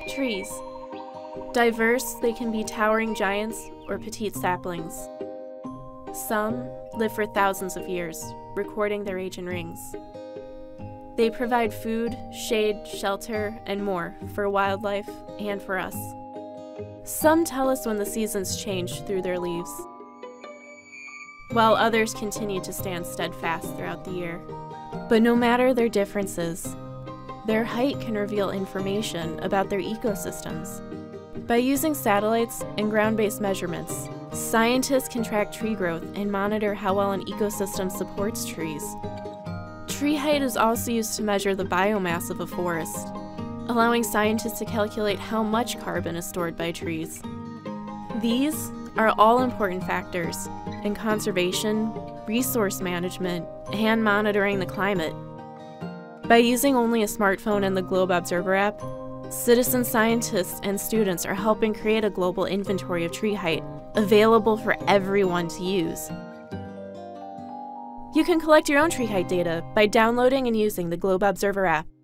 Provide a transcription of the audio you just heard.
Trees. Diverse, they can be towering giants or petite saplings. Some live for thousands of years, recording their age in rings. They provide food, shade, shelter, and more for wildlife and for us. Some tell us when the seasons change through their leaves, while others continue to stand steadfast throughout the year. But no matter their differences, their height can reveal information about their ecosystems. By using satellites and ground-based measurements, scientists can track tree growth and monitor how well an ecosystem supports trees. Tree height is also used to measure the biomass of a forest, allowing scientists to calculate how much carbon is stored by trees. These are all important factors in conservation, resource management, and monitoring the climate. By using only a smartphone and the Globe Observer app, citizen scientists and students are helping create a global inventory of tree height, available for everyone to use. You can collect your own tree height data by downloading and using the Globe Observer app.